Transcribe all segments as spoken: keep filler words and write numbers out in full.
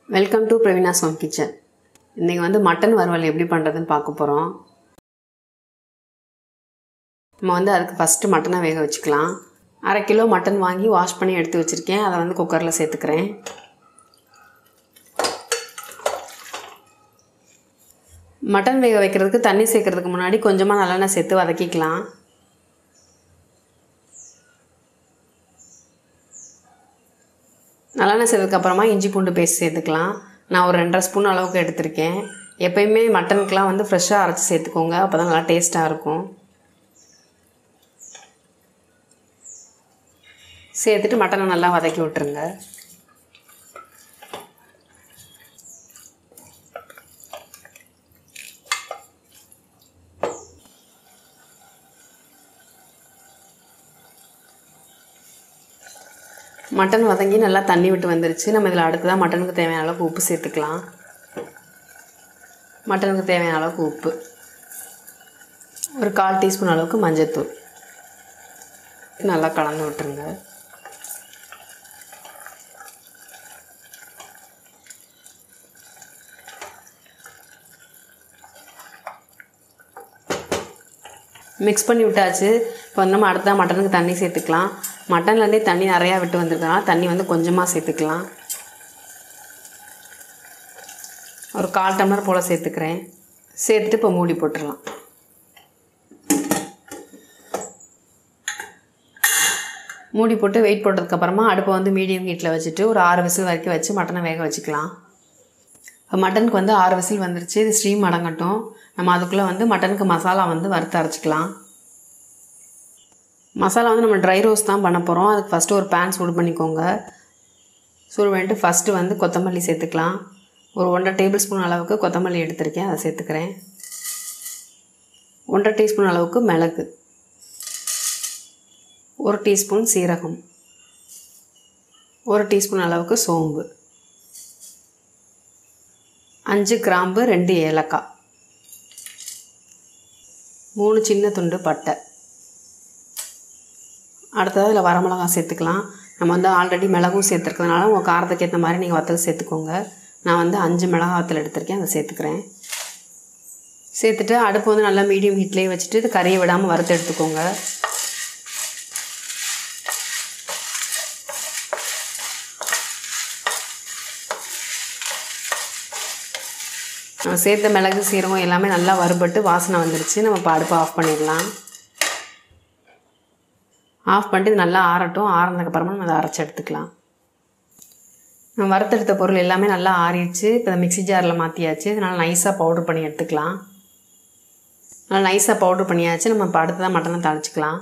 Welcome to Praveena's home kitchen. இன்றைக்கி வந்து mutton வறுவல் எப்படி பண்ணுறதுன்னு பார்க்க போகிறோம். நம்ம வந்து அதுக்கு ஃபஸ்ட்டு மட்டனை வேக வச்சுக்கலாம். அரை கிலோ மட்டன் வாங்கி வாஷ் பண்ணி எடுத்து வச்சுருக்கேன். அதை வந்து குக்கரில் சேர்த்துக்கிறேன். மட்டன் வேக வைக்கிறதுக்கு தண்ணி சேர்க்கறதுக்கு முன்னாடி கொஞ்சமாக நல்லெண்ணெய் சேர்த்து வதக்கிக்கலாம். நல்லெண்ணெய் சேர்த்ததுக்கப்புறமா இஞ்சி பூண்டு பேஸ்ட் சேர்த்துக்கலாம். நான் ஒரு ரெண்டரை ஸ்பூன் அளவுக்கு எடுத்திருக்கேன். எப்போயுமே மட்டனுக்கெலாம் வந்து ஃப்ரெஷ்ஷாக அரைச்சி சேர்த்துக்கோங்க, அப்போ தான் நல்லா டேஸ்ட்டாக இருக்கும். சேர்த்துட்டு மட்டனை நல்லா வதக்கி விட்டுருங்க. மட்டன் வதங்கி நல்லா தண்ணி விட்டு வந்துருச்சு. நம்ம இதில் அடுத்ததான் மட்டனுக்கு தேவையான அளவுக்கு உப்பு சேர்த்துக்கலாம். மட்டனுக்கு தேவையான அளவுக்கு உப்பு, ஒரு கால் டீஸ்பூன் அளவுக்கு மஞ்சள்தூள் நல்லா கலந்து விட்டுருங்க. மிக்ஸ் பண்ணி விட்டாச்சு. இப்போ நம்ம அடுத்த மட்டனுக்கு தண்ணி சேர்த்துக்கலாம். மட்டன்லேருந்தே தண்ணி நிறையா விட்டு வந்திருக்கனால தண்ணி வந்து கொஞ்சமாக சேர்த்துக்கலாம். ஒரு கால் டம்ளர் போல் சேர்த்துக்கிறேன். சேர்த்துட்டு இப்போ மூடி போட்டுடலாம். மூடி போட்டு வெயிட் போட்டதுக்கப்புறமா அடுப்பை வந்து மீடியம் ஹீட்டில் வச்சுட்டு ஒரு ஆறு விசில் வரைக்கும் வச்சு மட்டனை வேக வச்சுக்கலாம். இப்போ மட்டனுக்கு வந்து ஆறு விசில் வந்துருச்சு. இது ஸ்டீம் அடங்கட்டும். நம்ம அதுக்குள்ளே வந்து மட்டனுக்கு மசாலா வந்து வறுத்து அரைச்சிக்கலாம். மசாலா வந்து நம்ம ட்ரை ரோஸ்ட் தான் பண்ண போகிறோம். அதுக்கு ஃபஸ்ட்டு ஒரு பேன் சூடு பண்ணிக்கோங்க. சூடு பண்ணிட்டு ஃபஸ்ட்டு வந்து கொத்தமல்லி சேர்த்துக்கலாம். ஒரு ஒன்றரை டேபிள் ஸ்பூன் அளவுக்கு கொத்தமல்லி எடுத்திருக்கேன், அதை சேர்த்துக்கிறேன். ஒன்றரை டீஸ்பூன் அளவுக்கு மிளகு, ஒரு டீஸ்பூன் சீரகம், ஒரு டீஸ்பூன் அளவுக்கு சோம்பு, அஞ்சு கிராம்பு, ரெண்டு ஏலக்காய், மூணு சின்ன துண்டு பட்டை. அடுத்தது இதில் வரமிளகாய் சேர்த்துக்கலாம். நம்ம வந்து ஆல்ரெடி மிளகும் சேர்த்துருக்கிறதுனால உங்கள் காரத்துக்கு ஏற்ற மாதிரி நீங்கள் வத்தல் சேர்த்துக்கோங்க. நான் வந்து அஞ்சு மிளகாய் வத்தல் எடுத்திருக்கேன், அதை சேர்த்துக்கிறேன். சேர்த்துட்டு அடுப்பு வந்து நல்லா மீடியம் ஹீட்லேயே வச்சுட்டு இது கறியை விடாமல் வறுத்து எடுத்துக்கோங்க. நம்ம சேர்த்த மிளகு சீரகம் எல்லாமே நல்லா வறுபட்டு வாசனை வந்துருச்சு. நம்ம இப்போ அடுப்பை ஆஃப் பண்ணிடலாம். ஆஃப் பண்ணிட்டு இது நல்லா ஆறட்டும். ஆறினதுக்கப்புறமா நம்ம அதை அரைச்சி எடுத்துக்கலாம். நம்ம வறுத்தெடுத்த பொருள் எல்லாமே நல்லா ஆறிடுச்சு. இப்போ மிக்ஸி ஜாரில் மாற்றியாச்சு. இதனால் நைஸாக பவுட்ரு பண்ணி எடுத்துக்கலாம். நல்லா நைஸாக பவுட்ரு பண்ணியாச்சு. நம்ம இப்போ அடுத்து தான் மட்டனை தாளிச்சிக்கலாம்.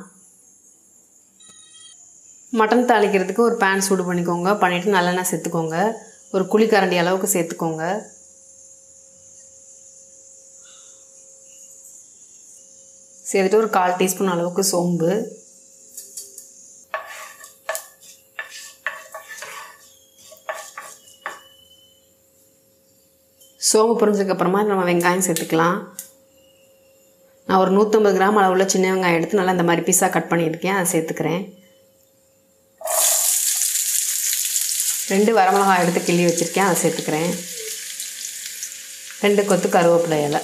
மட்டன் தாளிக்கிறதுக்கு ஒரு பேன் சூடு பண்ணிக்கோங்க. பண்ணிவிட்டு நல்லெண்ணெய் சேர்த்துக்கோங்க. ஒரு குழிக்கரண்டி அளவுக்கு சேர்த்துக்கோங்க. சேர்த்துட்டு ஒரு கால் டீஸ்பூன் அளவுக்கு சோம்பு, சோம்பு பொரிஞ்சதுக்கப்புறமா நம்ம வெங்காயம் சேர்த்துக்கலாம். நான் ஒரு நூற்றம்பது கிராம் அளவுள்ள சின்ன வெங்காயம் எடுத்து நல்லா இந்த மாதிரி பீஸாக கட் பண்ணியிருக்கேன், அதை சேர்த்துக்கிறேன். ரெண்டு வரமிளகாய் எடுத்து கிள்ளி வச்சுருக்கேன், அதை சேர்த்துக்கிறேன். ரெண்டு கொத்து கருவேப்பிலை இலை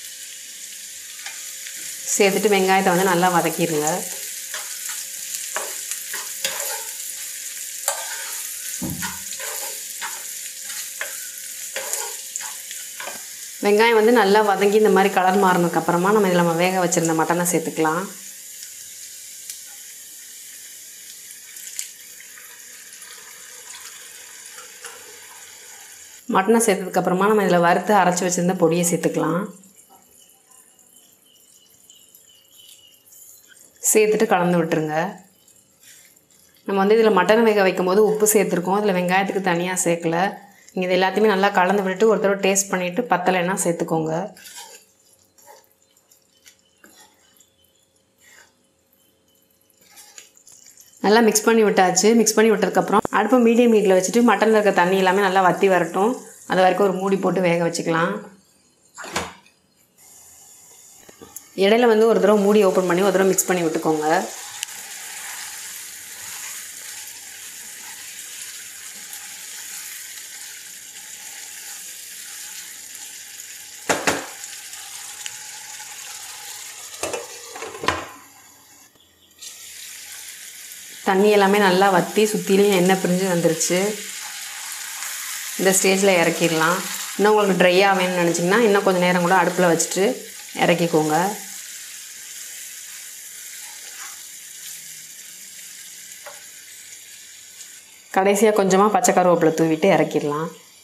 சேர்த்துட்டு வெங்காயத்தை வந்து நல்லா வதக்கிடுங்க. வெங்காயம் வந்து நல்லா வதங்கி இந்த மாதிரி கலர் மாறினதுக்கப்புறமா நம்ம இதில் நம்ம வேக வச்சுருந்த மட்டனை சேர்த்துக்கலாம். மட்டனை சேர்த்ததுக்கப்புறமா நம்ம இதில் வறுத்து அரைச்சி வச்சுருந்த பொடியை சேர்த்துக்கலாம். சேர்த்துட்டு கலந்து விட்டுருங்க. நம்ம வந்து இதில் மட்டன் வேக வைக்கும் போது உப்பு சேர்த்துருக்கோம். இதில் வெங்காயத்துக்கு தனியாக சேர்க்கலை. நீங்கள் இது எல்லாத்தையுமே நல்லா கலந்து விட்டுட்டு ஒரு தடவை டேஸ்ட் பண்ணிவிட்டு பத்தலைன்னா சேர்த்துக்கோங்க. நல்லா மிக்ஸ் பண்ணி விட்டாச்சு. மிக்ஸ் பண்ணி விட்டதுக்கப்புறம் அடுப்பு மீடியம் ஹீட்டில் வச்சுட்டு மட்டனில் இருக்க தண்ணி எல்லாமே நல்லா வற்றி வரட்டும். அது வரைக்கும் ஒரு மூடி போட்டு வேக வச்சுக்கலாம். இடையில வந்து ஒரு தடவை மூடி ஓப்பன் பண்ணி ஒரு தடவை மிக்ஸ் பண்ணி விட்டுக்கோங்க. தண்ணி எல்லாமே நல்லா வற்றி சுற்றிலையும் எண்ணெய் பிரிஞ்சு வந்துருச்சு. இந்த ஸ்டேஜில் இறக்கிடலாம். இன்னும் உங்களுக்கு ட்ரையாக வேணும்னு நினச்சிங்கன்னா இன்னும் கொஞ்சம் நேரம் கூட அடுப்பில் வச்சுட்டு இறக்கிக்கோங்க. கடைசியாக கொஞ்சமாக பச்சை கருவேப்பிலை தூவிட்டு இறக்கிடலாம்.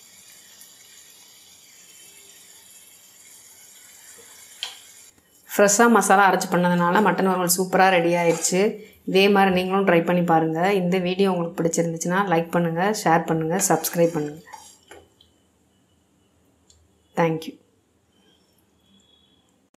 ஃப்ரெஷ்ஷாக மசாலா அரைச்சி பண்ணதுனால மட்டன் வறுவல் சூப்பராக ரெடி ஆயிடுச்சு. இதே மாதிரி நீங்களும் ட்ரை பண்ணி பாருங்கள். இந்த வீடியோ உங்களுக்கு பிடிச்சிருந்துச்சுன்னா லைக் பண்ணுங்கள், ஷேர் பண்ணுங்கள், சப்ஸ்கிரைப் பண்ணுங்கள். தேங்க்யூ.